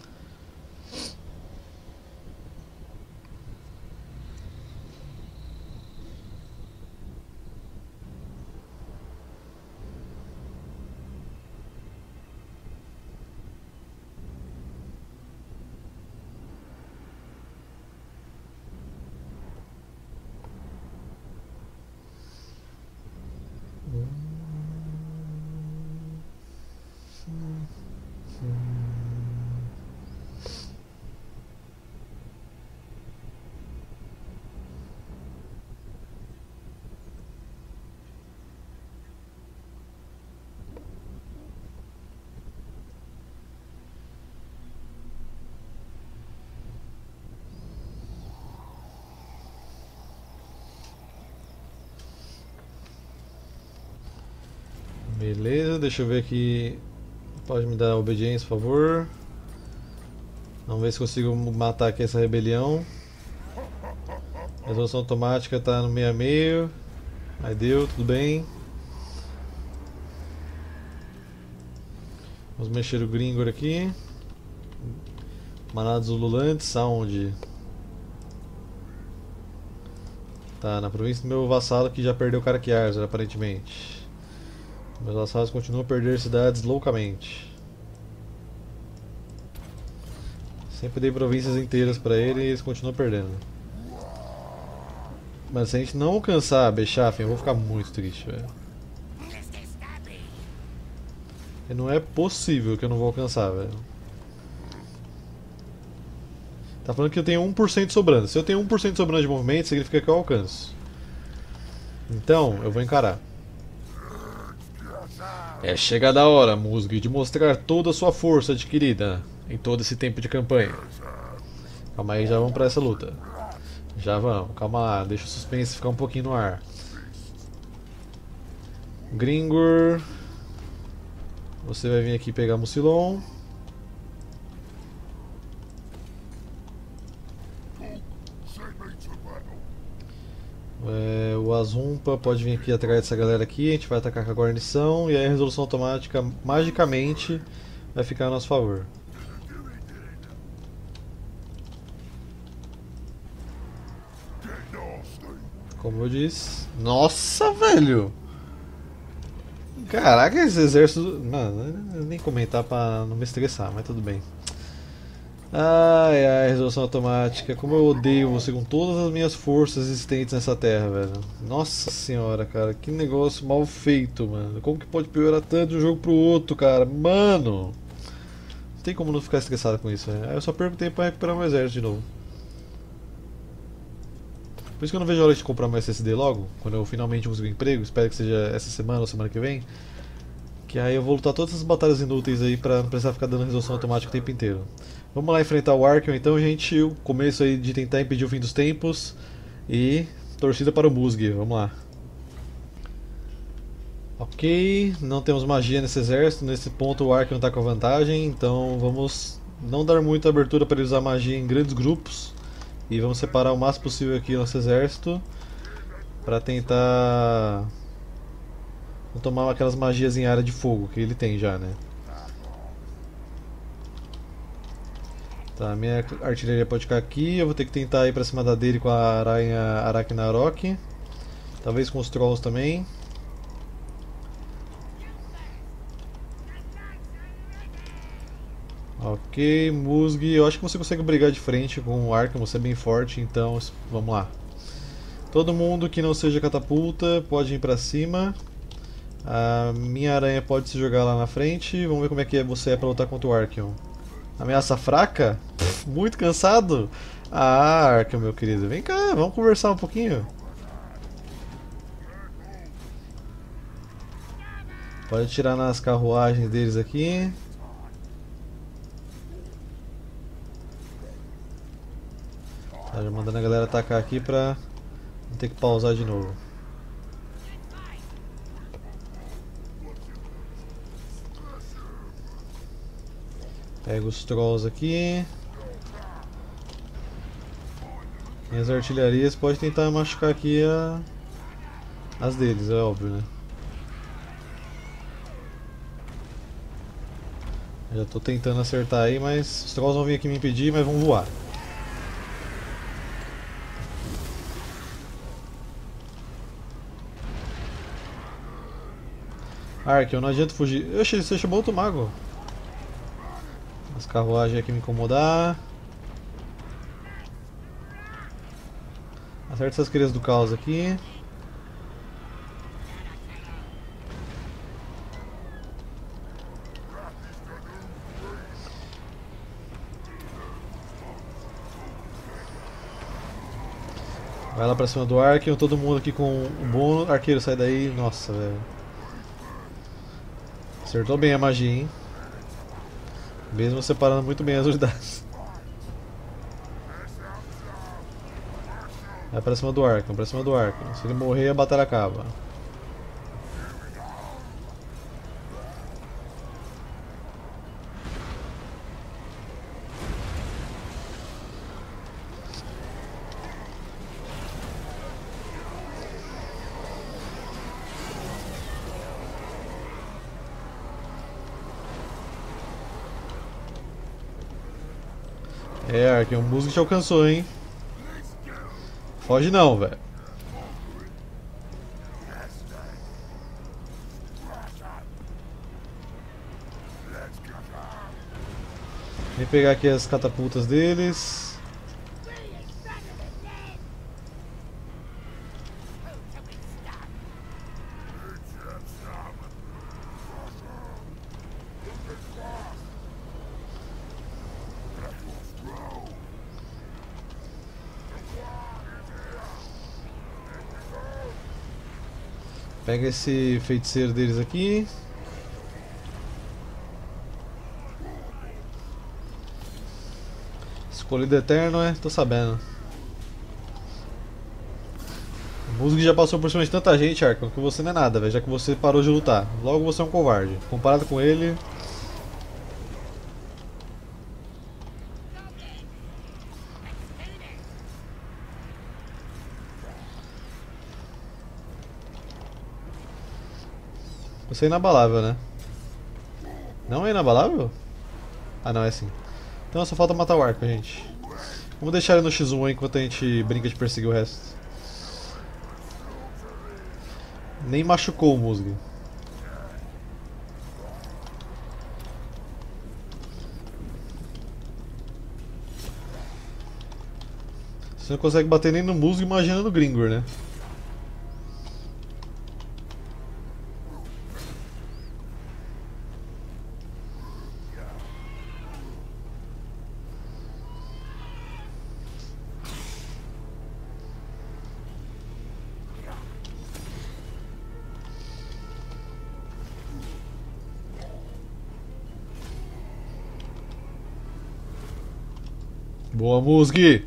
Beleza, deixa eu ver aqui. Pode me dar obediência, por favor. Vamos ver se consigo matar aqui essa rebelião. Resolução automática tá no meio a meio. Aí deu, tudo bem. Vamos mexer o Gringor aqui. Manados ululantes, aonde? Tá, na província do meu vassalo que já perdeu Karakiarzar, aparentemente. Meus vassalos continuam a perder cidades loucamente. Sempre dei províncias inteiras pra ele e eles continuam perdendo. Mas se a gente não alcançar Bechafen, eu vou ficar muito triste, velho. E não é possível que eu não vou alcançar, velho. Tá falando que eu tenho 1% sobrando. Se eu tenho 1% sobrando de movimento, significa que eu alcanço. Então, eu vou encarar. É chegada a hora, Musg, de mostrar toda a sua força adquirida em todo esse tempo de campanha. Calma aí, já vamos pra essa luta. Já vamos, calma lá, deixa o suspense ficar um pouquinho no ar. Gringor, você vai vir aqui pegar Mucilon. O Azumpa pode vir aqui atrás dessa galera aqui, a gente vai atacar com a guarnição e aí a resolução automática magicamente vai ficar a nosso favor. Como eu disse. Nossa, velho! Caraca, esse exército. Mano, eu nem comentar pra não me estressar, mas tudo bem. Ai ai, resolução automática. Como eu odeio você com todas as minhas forças existentes nessa terra, velho. Nossa senhora, cara, que negócio mal feito, mano. Como que pode piorar tanto de um jogo pro outro, cara? Mano! Não tem como não ficar estressado com isso, velho. Aí eu só perco tempo pra recuperar meu exército de novo. Por isso que eu não vejo a hora de comprar meu SSD logo, quando eu finalmente conseguir um emprego. Espero que seja essa semana ou semana que vem. Que aí eu vou lutar todas essas batalhas inúteis aí pra não precisar ficar dando resolução automática o tempo inteiro. Vamos lá enfrentar o Arkham então, gente. O começo aí de tentar impedir o fim dos tempos. E torcida para o Musg, vamos lá. Ok, não temos magia nesse exército. Nesse ponto o Arkham está com a vantagem. Então vamos não dar muita abertura para ele usar magia em grandes grupos. E vamos separar o máximo possível aqui o nosso exército. Para tentar não tomar aquelas magias em área de fogo que ele tem já, né? Tá, minha artilharia pode ficar aqui, eu vou ter que tentar ir pra cima da dele com a aranha Arachnarok. Talvez com os Trolls também. Ok, Musg, eu acho que você consegue brigar de frente com o Arkham, você é bem forte, então vamos lá. Todo mundo que não seja catapulta pode ir pra cima. A minha aranha pode se jogar lá na frente. Vamos ver como é que você é pra lutar contra o Arkham. Ameaça fraca? Muito cansado? Ah, Arkham, meu querido. Vem cá, vamos conversar um pouquinho. Pode atirar nas carruagens deles aqui. Tá, já mandando a galera atacar aqui pra não ter que pausar de novo. Pega os Trolls aqui. Minhas artilharias pode tentar machucar aqui as deles, é óbvio, né? Já tô tentando acertar aí, mas os Trolls vão vir aqui me impedir, mas vão voar. Ark, não adianta fugir. Oxe, você chamou outro mago. As carruagens aqui me incomodar. Acerta essas crias do caos aqui. Vai lá pra cima do Ark, todo mundo aqui com o bônus. Arqueiro, sai daí. Nossa, velho. Acertou bem a magia, hein? Mesmo separando muito bem as unidades. Vai pra cima do Arkham, pra cima do Arkham. Se ele morrer, a batalha acaba. É, Arkham, o Musgo te alcançou, hein? Foge não, velho. Vem pegar aqui as catapultas deles. Pega esse feiticeiro deles aqui. Escolhido eterno, é? Tô sabendo. O Musgo já passou por cima de tanta gente, Arkham, que você não é nada, velho, já que você parou de lutar. Logo você é um covarde. Comparado com ele. Você é inabalável, né? Não é inabalável? Ah, não, é sim. Então só falta matar o Arkham, gente. Vamos deixar ele no X1 aí enquanto a gente brinca de perseguir o resto. Nem machucou o Musgo. Você não consegue bater nem no Musgo, imagina no Gringor, né? Boa, Musgi!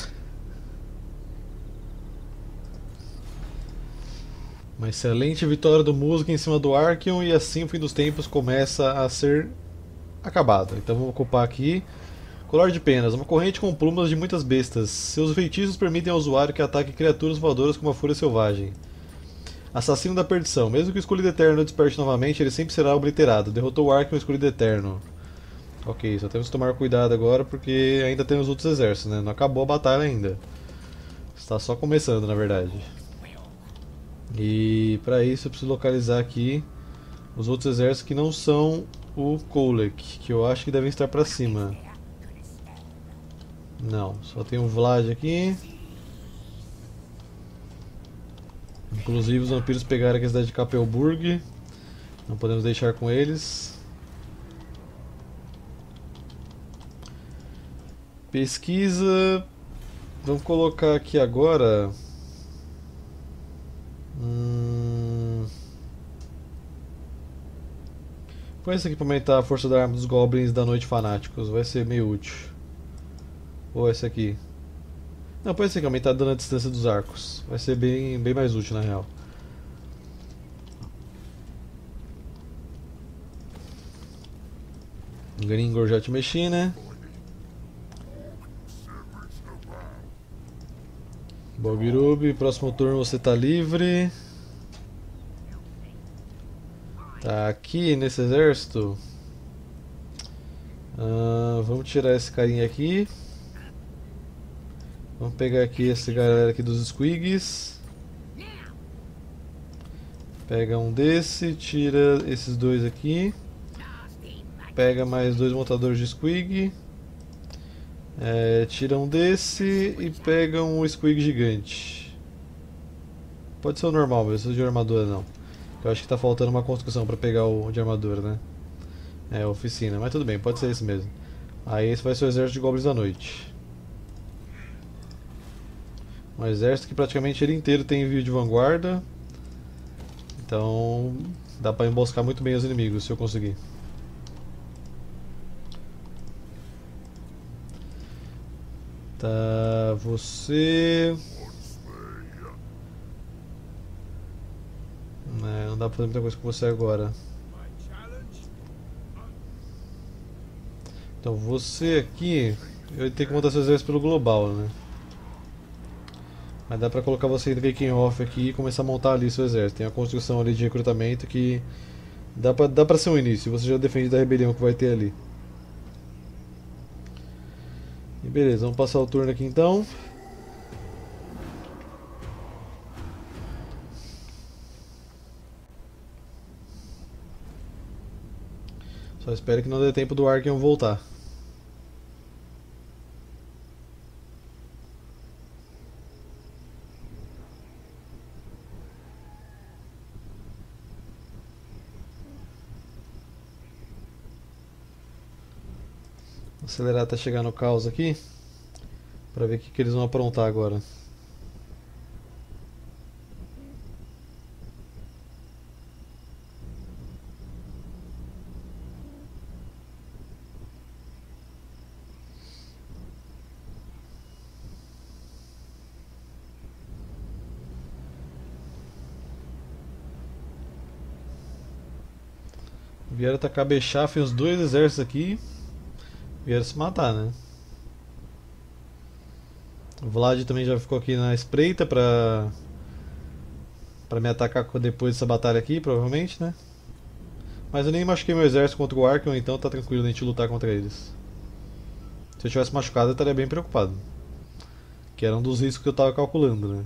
Uma excelente vitória do Musgi em cima do Archeon e assim o fim dos tempos começa a ser acabado. Então vamos ocupar aqui. Colar de penas, uma corrente com plumas de muitas bestas. Seus feitiços permitem ao usuário que ataque criaturas voadoras com uma fúria selvagem. Assassino da perdição, mesmo que o escolhido eterno desperte novamente, ele sempre será obliterado. Derrotou o Archeon, o escolhido eterno. Ok, só temos que tomar cuidado agora porque ainda temos outros exércitos, né? Não acabou a batalha ainda. Está só começando, na verdade. E para isso eu preciso localizar aqui os outros exércitos que não são o Kolek, que eu acho que devem estar para cima. Não, só tem o Vlad aqui. Inclusive os vampiros pegaram aqui a cidade de Capelburg. Não podemos deixar com eles. Pesquisa. Vamos colocar aqui agora. Põe esse aqui para aumentar a força da arma dos goblins da noite fanáticos. Vai ser meio útil. Ou esse aqui. Não, põe esse aqui, aumentar dano à distância dos arcos. Vai ser bem mais útil na real. Gringor já te mexi, né? Bobirubi, próximo turno você tá livre. Tá aqui nesse exército. Vamos tirar esse carinha aqui. Vamos pegar aqui essa galera aqui dos squigs. Pega um desse, tira esses dois aqui. Pega mais dois montadores de squig. Tira um desse e pega um squig gigante. Pode ser o normal, mas não de armadura não. Eu acho que tá faltando uma construção para pegar o de armadura, né? Oficina, mas tudo bem, pode ser esse mesmo. Aí esse vai ser o exército de goblins da noite. Um exército que praticamente ele inteiro tem envio de vanguarda. Então dá pra emboscar muito bem os inimigos se eu conseguir. Tá, você... Não dá pra fazer muita coisa com você agora. Então você aqui, eu tenho que montar seu exército pelo global, né? Mas dá pra colocar você em Taking Off aqui e começar a montar ali seu exército. Tem a construção ali de recrutamento que dá pra ser um início, você já defende da rebelião que vai ter ali. E beleza, vamos passar o turno aqui então. Só espero que não dê tempo do Archeon voltar. Vou acelerar até chegar no caos aqui. Pra ver o que eles vão aprontar agora. Vieram atacar Bechaf e os dois exércitos aqui. Vieram se matar, né? O Vlad também já ficou aqui na espreita pra me atacar depois dessa batalha aqui, provavelmente, né? Mas eu nem machuquei meu exército contra o Archeon, então tá tranquilo a gente lutar contra eles. Se eu tivesse machucado eu estaria bem preocupado. Que era um dos riscos que eu tava calculando, né?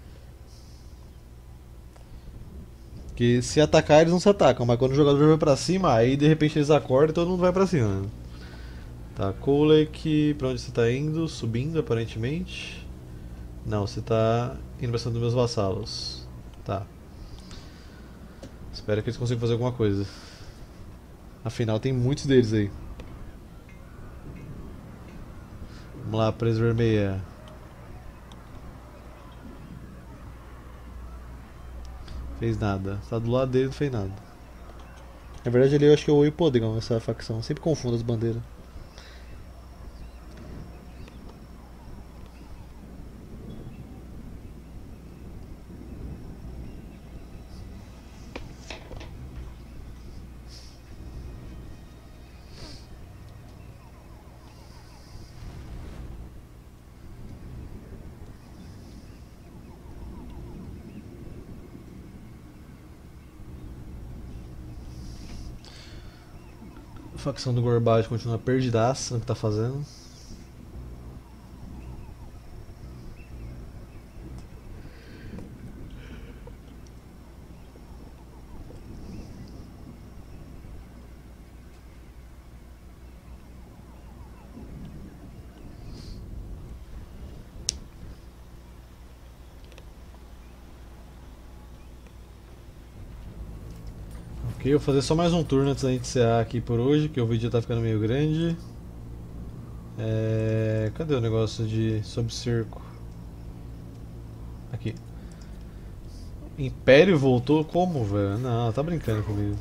Porque se atacar eles não se atacam, mas quando o jogador vai pra cima, aí de repente eles acordam e todo mundo vai pra cima, né? Tá, Kolek, pra onde você tá indo? Subindo aparentemente. Não, você tá indo pra cima dos meus vassalos. Tá. Espero que eles consigam fazer alguma coisa. Afinal tem muitos deles aí. Vamos lá, presa vermelha. Fez nada. Tá do lado dele, não fez nada. Na verdade ali eu acho que é o Oi Podrão, essa facção. Sempre confundo as bandeiras. facção do Gorbat continua perdidaça no que tá fazendo. Ok, eu vou fazer só mais um turno antes da gente encerrar aqui por hoje, que o vídeo já tá ficando meio grande. Cadê o negócio de sob cerco? Aqui. Império voltou? Como, velho? Não, tá brincando comigo.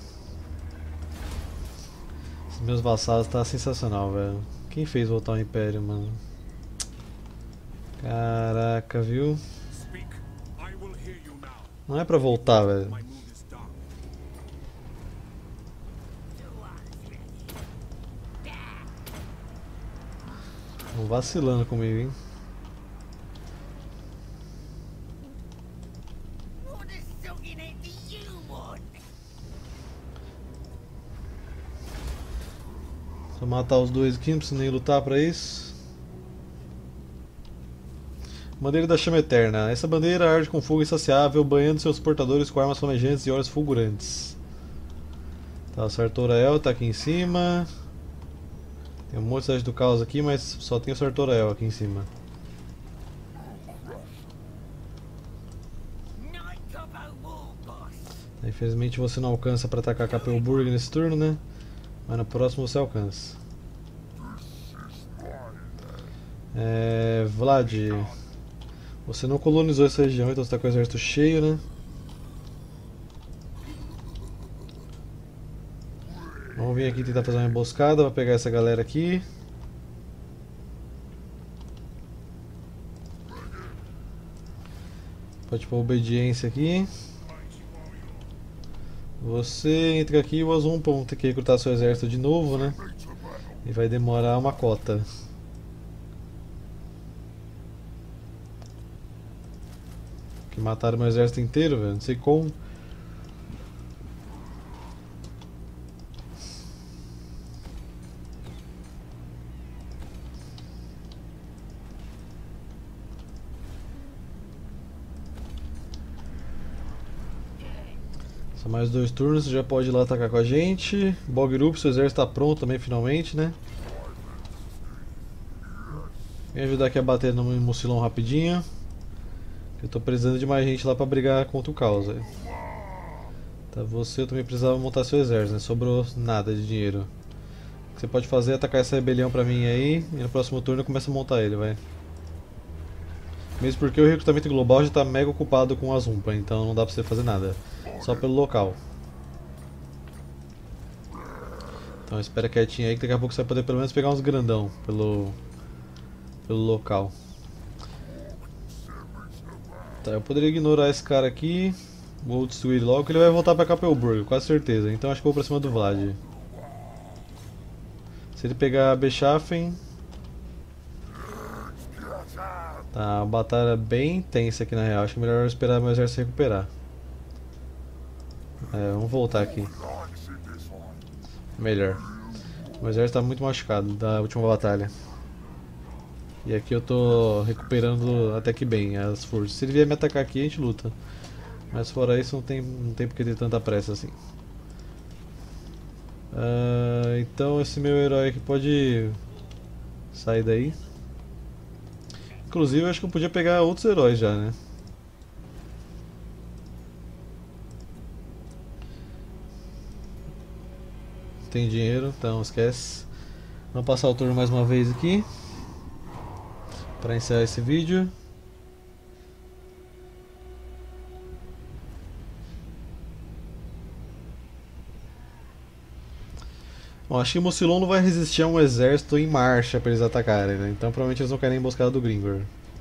Os meus vassalos tá sensacional, velho. Quem fez voltar o Império, mano? Caraca, viu? Não é pra voltar, velho. Tão vacilando comigo, hein? Só matar os dois aqui, não preciso nem lutar pra isso. Bandeira da Chama Eterna. Essa bandeira arde com fogo insaciável, banhando seus portadores com armas flamejantes e olhos fulgurantes. Tá, o Sartorael tá aqui em cima. Tem um monte de cidade do caos aqui, mas só tem o Sartorael aqui em cima. Infelizmente você não alcança para atacar Capelburg nesse turno, né? Mas no próximo você alcança. Vlad, você não colonizou essa região, então você está com o exército cheio, né? Vamos vir aqui tentar fazer uma emboscada para pegar essa galera aqui. Pode pôr obediência aqui. Você entra aqui e o Azum vão ter que recrutar seu exército de novo, né? E vai demorar uma cota. Que mataram meu exército inteiro, velho. Não sei como. Só mais 2 turnos, você já pode ir lá atacar com a gente. Bogrup, seu exército está pronto também, finalmente, né? Vem ajudar aqui a bater no Mucilon rapidinho. Eu tô precisando de mais gente lá pra brigar contra o caos. Véio. Tá, você eu também precisava montar seu exército, né? Sobrou nada de dinheiro. O que você pode fazer é atacar essa rebelião pra mim aí. E no próximo turno eu começo a montar ele, vai. Mesmo porque o recrutamento global já tá mega ocupado com a Zumpa, então não dá pra você fazer nada. Só pelo local. Então espera quietinho aí que daqui a pouco você vai poder pelo menos pegar uns grandão pelo local. Tá, eu poderia ignorar esse cara aqui. Vou destruir ele logo que ele vai voltar pra Capelburg, quase certeza. Então acho que eu vou pra cima do Vlad. Se ele pegar Beschaffen... Tá, a batalha bem tensa aqui na real. Acho que é melhor esperar meu exército se recuperar. Vamos voltar aqui. Melhor. O exército tá muito machucado da última batalha. E aqui eu tô recuperando até que bem as forças. Se ele vier me atacar aqui, a gente luta. Mas fora isso, não tem porque ter tanta pressa assim. Então esse meu herói aqui pode sair daí. Inclusive eu acho que eu podia pegar outros heróis já, né? Não tem dinheiro, então esquece. Vamos passar o turno mais uma vez aqui. Para encerrar esse vídeo. Bom, acho que o Mucilon não vai resistir a um exército em marcha para eles atacarem, né? Então provavelmente eles vão cair na emboscada do Gringor.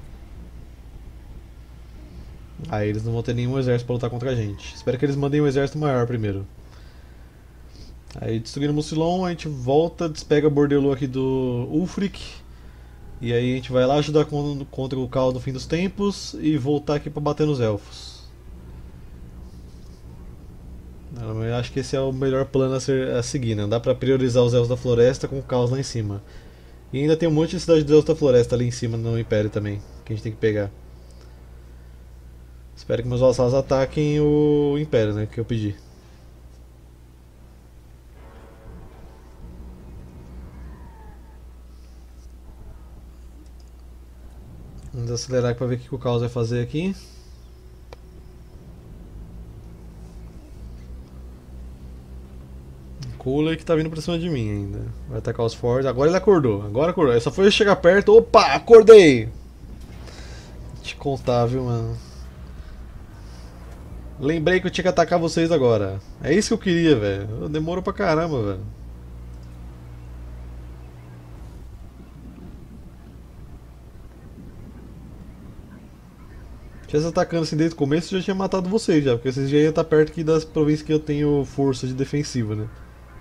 Aí eles não vão ter nenhum exército para lutar contra a gente. Espero que eles mandem um exército maior primeiro. Aí destruindo o Mucilon, a gente volta, despega o Bordelô aqui do Ulfric. E aí a gente vai lá ajudar contra o caos no fim dos tempos e voltar aqui para bater nos elfos. Eu acho que esse é o melhor plano a seguir, né? Dá pra priorizar os Elfos da Floresta com o caos lá em cima. E ainda tem um monte de cidade dos Elfos da Floresta ali em cima no Império também, que a gente tem que pegar. Espero que meus vassalos ataquem o Império, né? Que eu pedi. Vamos acelerar pra ver o que o caos vai fazer aqui. Cooler que tá vindo pra cima de mim ainda. Vai atacar os fortes. Agora ele acordou. Agora acordou. Só foi chegar perto. Opa! Acordei! Te contar, viu, mano? Lembrei que eu tinha que atacar vocês agora. É isso que eu queria, velho. Demorou pra caramba, velho. Se tivesse atacando assim desde o começo, eu já tinha matado vocês já. Porque vocês já iam estar perto aqui das províncias que eu tenho força de defensiva, né?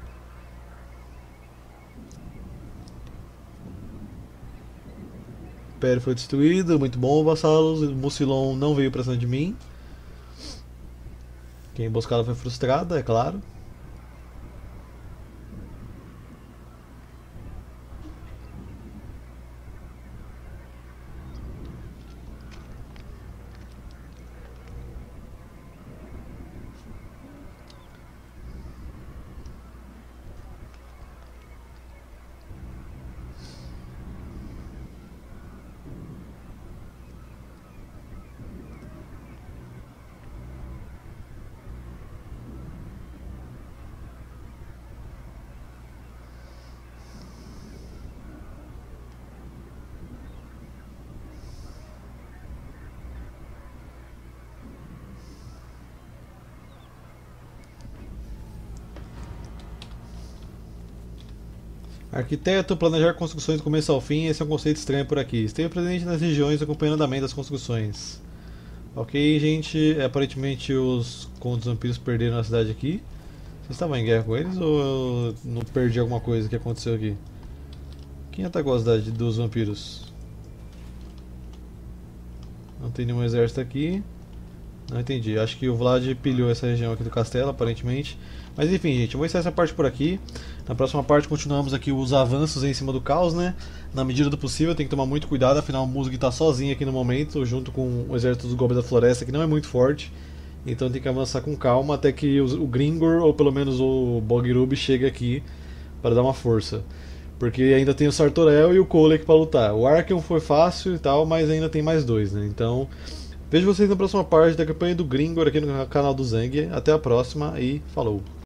O Império foi destruído. Muito bom, vassalos. O Mucilon não veio pra cima de mim. Quem emboscada foi frustrada, é claro. Arquiteto, planejar construções do começo ao fim, esse é um conceito estranho por aqui. Esteja presente nas regiões acompanhando o andamento das construções. Ok, gente, aparentemente os contos vampiros perderam a cidade aqui. Vocês estavam em guerra com eles ou eu não perdi alguma coisa que aconteceu aqui? Quem atacou a cidade dos vampiros? Não tem nenhum exército aqui. Não entendi. Acho que o Vlad pilhou essa região aqui do castelo, aparentemente. Mas enfim, gente, eu vou encerrar essa parte por aqui. Na próxima parte continuamos aqui os avanços em cima do caos, né? Na medida do possível, tem que tomar muito cuidado, afinal o Musg está sozinho aqui no momento, junto com o exército dos Goblins da Floresta, que não é muito forte. Então tem que avançar com calma até que o Gringor, ou pelo menos o Bogrub, chegue aqui para dar uma força. Porque ainda tem o Sartorel e o Kolek para lutar. O Archeon foi fácil e tal, mas ainda tem mais dois, né? Então, vejo vocês na próxima parte da campanha do Gringor aqui no canal do Zang. Até a próxima e falou!